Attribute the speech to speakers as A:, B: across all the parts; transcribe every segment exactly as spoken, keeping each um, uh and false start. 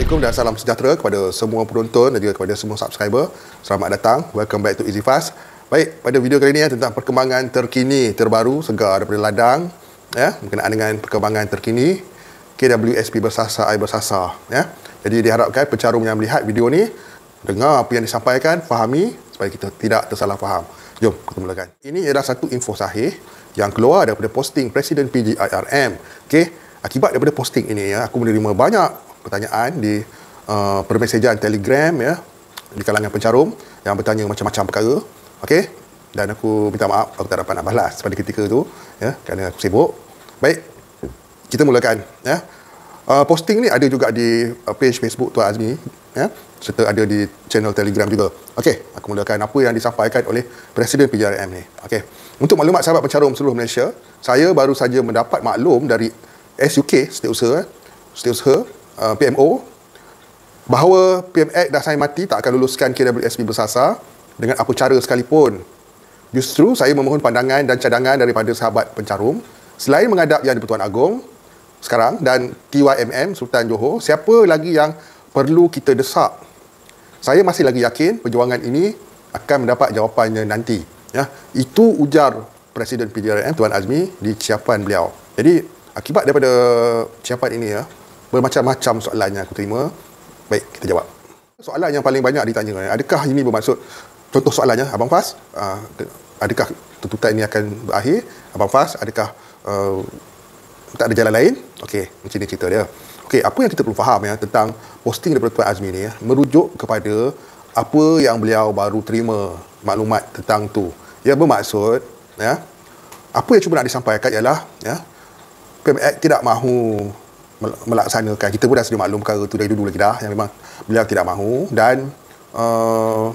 A: Assalamualaikum dan salam sejahtera kepada semua penonton dan juga kepada semua subscriber. Selamat datang, welcome back to EasyFast. Baik, pada video kali ini ya, tentang perkembangan terkini, terbaru, segar daripada ladang ya, berkenaan dengan perkembangan terkini K W S P bersasar, air bersasar ya. Jadi diharapkan pencarum yang melihat video ni dengar apa yang disampaikan, fahami supaya kita tidak tersalah faham. Jom kita mulakan. Ini adalah satu info sahih yang keluar daripada posting Presiden P J I R M. Okey, akibat daripada posting ini ya, aku menerima banyak pertanyaan di uh, permesejan Telegram ya, di kalangan pencarum yang bertanya macam-macam perkara. Okey, dan aku minta maaf aku tak dapat nak balas pada ketika itu ya, kerana aku sibuk. Baik, kita mulakan ya. Uh, posting ni ada juga di uh, page Facebook Tuan Azmi ya, serta ada di channel Telegram juga. Okey, aku mulakan apa yang disampaikan oleh Presiden P J I R M ni. Okey, untuk maklumat sahabat pencarum seluruh Malaysia, saya baru saja mendapat maklum dari S U K, Setiausaha Setiausaha uh, P M O, bahawa P M Act dah sign mati tak akan luluskan K W S P bersasar dengan apa cara sekalipun. Justru saya memohon pandangan dan cadangan daripada sahabat pencarum, selain menghadap Yang di-Pertuan Agong sekarang dan T Y M M Sultan Johor, siapa lagi yang perlu kita desak? Saya masih lagi yakin perjuangan ini akan mendapat jawapannya nanti ya. Itu ujar Presiden P J I R M Tuan Azmi di ciapan beliau. Jadi akibat daripada ciapan ini ya, bermacam-macam soalan yang aku terima. Baik, kita jawab. Soalan yang paling banyak ditanya, adakah ini bermaksud, contoh soalannya, Abang Fas, uh, adakah tuntutan ini akan berakhir? Abang Fas, adakah uh, tak ada jalan lain? Okey, macam ni cerita dia. Okey, apa yang kita perlu faham ya tentang posting daripada Tuan Azmi ni ya, merujuk kepada apa yang beliau baru terima maklumat tentang tu. Ia bermaksud ya, apa yang cuba nak disampaikan ialah ya, P M Act tidak mahu melaksanakan. Kita pun dah sedia maklum perkara tu dari dulu lagi dah, yang memang beliau tidak mahu, dan uh,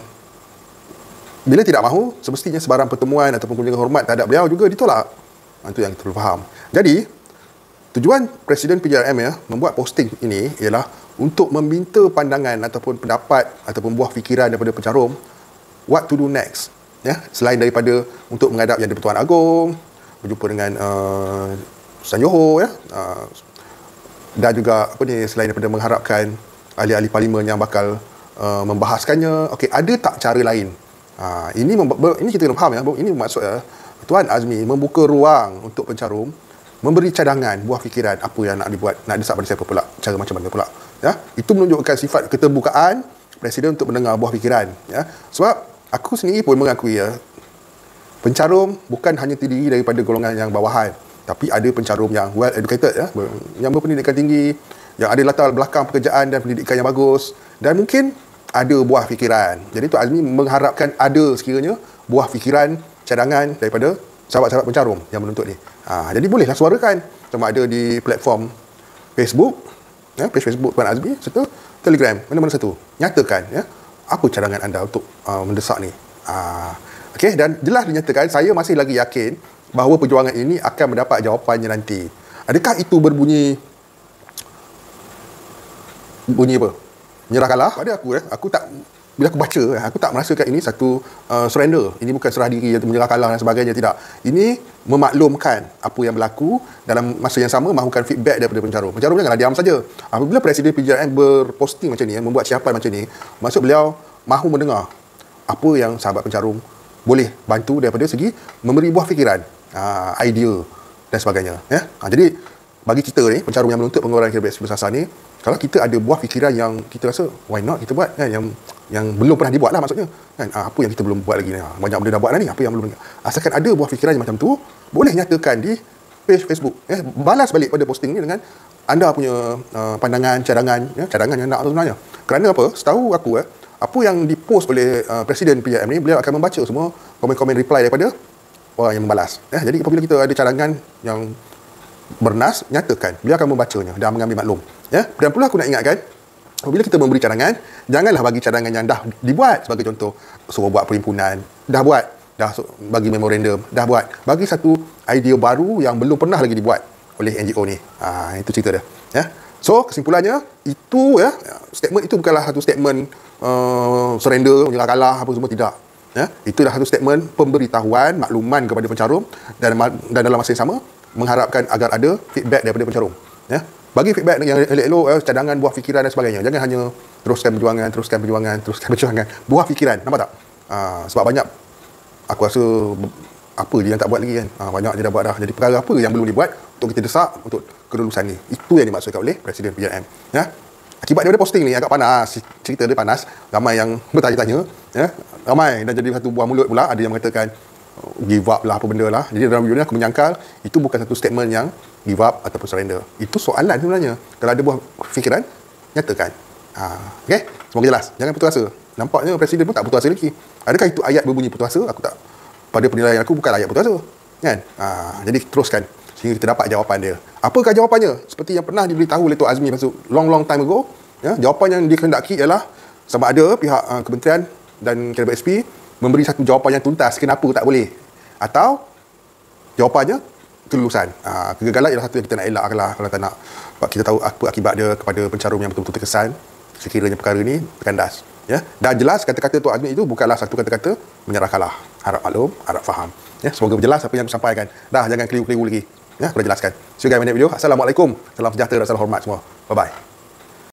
A: bila tidak mahu, semestinya sebarang pertemuan ataupun kunjungan hormat terhadap beliau juga ditolak. Itu yang kita perlu faham. Jadi tujuan Presiden P J I R M ya membuat posting ini ialah untuk meminta pandangan ataupun pendapat ataupun buah fikiran daripada pencarum what to do next ya, selain daripada untuk menghadap Yang di-Pertuan Agong, berjumpa dengan uh, Sultan Johor ya, uh, dan juga apa ni, selain daripada mengharapkan ahli-ahli parlimen yang bakal uh, membahaskannya. Okey, ada tak cara lain? Ha, ini ini kita kena faham ya, ini maksud ya, Tuan Azmi membuka ruang untuk pencarum memberi cadangan, buah fikiran apa yang nak dibuat, nak desak pada siapa pula, cara macam mana pula ya. Itu menunjukkan sifat keterbukaan Presiden untuk mendengar buah fikiran ya. Sebab aku sendiri pun mengakui ya, pencarum bukan hanya terdiri daripada golongan yang bawahan, tapi ada pencarum yang well educated ya, yang berpendidikan tinggi, yang ada latar belakang pekerjaan dan pendidikan yang bagus, dan mungkin ada buah fikiran. Jadi Tuan Azmi mengharapkan ada sekiranya buah fikiran, cadangan daripada sahabat-sahabat pencarum yang menuntut ni. Ha, jadi bolehlah suarakan, sama ada di platform Facebook ya, page Facebook Tuan Azmi, serta Telegram, mana-mana satu. Nyatakan ya, apa cadangan anda untuk uh, mendesak ni. Ha, okey, dan jelas dinyatakan, saya masih lagi yakin bahawa perjuangan ini akan mendapat jawapannya nanti. Adakah itu berbunyi bunyi apa? Menyerah kalah? Pada aku ya, aku tak, bila aku baca, aku tak merasakan ini satu uh, surrender. Ini bukan serah diri atau menyerah kalah dan sebagainya, tidak. Ini memaklumkan apa yang berlaku, dalam masa yang sama mahukan feedback daripada pencarum. Pencarum janganlah diam saja. Apabila Presiden P J I R M berposting macam ni, membuat ciapan macam ni, maksud beliau mahu mendengar apa yang sahabat pencarum boleh bantu daripada segi memberi buah fikiran, uh, idea dan sebagainya ya. Ha, jadi bagi kita ni pencarum yang menuntut pengeluaran K W S P bersasar ni, kalau kita ada buah fikiran yang kita rasa why not kita buat kan, yang yang belum pernah dibuat lah maksudnya kan, ha, apa yang kita belum buat lagi ni, ha, banyak benda dah buat dah ni, apa yang belum, asalkan ada buah fikiran yang macam tu, boleh nyatakan di page Facebook ya, balas balik pada posting ni dengan anda punya uh, pandangan, cadangan ya, cadangan yang nak sebenarnya. Kerana apa, setahu aku eh, apa yang dipost oleh uh, Presiden P J I R M ni, beliau akan membaca semua komen-komen reply daripada orang yang membalas ya. Jadi apabila kita ada cadangan yang bernas, nyatakan, beliau akan membacanya dan mengambil maklum ya. Dan pula aku nak ingatkan, apabila kita memberi cadangan, janganlah bagi cadangan yang dah dibuat. Sebagai contoh, suruh buat perhimpunan, dah buat, dah bagi memorandum, dah buat. Bagi satu idea baru yang belum pernah lagi dibuat oleh N G O ni. Ha, itu cerita dia ya. So kesimpulannya, itu ya, statement itu bukanlah satu statement uh, surrender, menyerah kalah apa semua, tidak ya. Itu dah satu statement pemberitahuan, makluman kepada pencarum, dan, dan dalam masa yang sama mengharapkan agar ada feedback daripada pencarum ya. Bagi feedback yang elok-elok, eh, cadangan, buah fikiran dan sebagainya. Jangan hanya teruskan perjuangan, teruskan perjuangan, teruskan perjuangan. Buah fikiran, nampak tak? Uh, sebab banyak, aku rasa apa je yang tak buat lagi kan. Uh, banyak je dah buat dah. Jadi perkara apa yang belum dibuat untuk kita desak untuk kelulusan ni. Itu yang dimaksudkan oleh Presiden P J M. Ya? Akibat daripada posting ni agak panas. Cerita dia panas. Ramai yang bertanya-tanya. Ya? Ramai. Dan jadi satu buah mulut pula. Ada yang mengatakan give up lah, apa benda lah. Jadi dalam video ni aku menyangkal itu bukan satu statement yang give up ataupun surrender. Itu soalan sebenarnya. Kalau ada buah fikiran, nyatakan. Ha, okay? Semoga jelas. Jangan putus asa. Nampaknya Presiden pun tak putus asa lagi. Adakah itu ayat berbunyi putus asa? Aku tak. Pada penilaian aku bukan ayat putus asa. Kan? Ha, jadi teruskan sehingga kita dapat jawapan dia. Apakah jawapannya? Seperti yang pernah diberitahu oleh Tok Azmi masa long long time ago. Ya, jawapan yang dikehendaki ialah sama ada pihak uh, kementerian dan K W S P memberi satu jawapan yang tuntas kenapa tak boleh, atau jawapannya kelulusan. Ha, kegagalan ialah satu yang kita nak elak lah kalau tak nak. Sebab kita tahu apa akibat dia kepada pencarum yang betul-betul terkesan sekiranya perkara ni berkandas. Ya? Dan jelas kata-kata Tok Azmi itu bukanlah satu kata-kata menyerah kalah. Harap maklum, harap faham. Ya? Semoga berjelas apa yang aku sampaikan. Dah, jangan keliru-keliru lagi. Ya? Aku dah jelaskan. See you guys in the next video. Assalamualaikum. Salam sejahtera dan salam hormat semua. Bye-bye.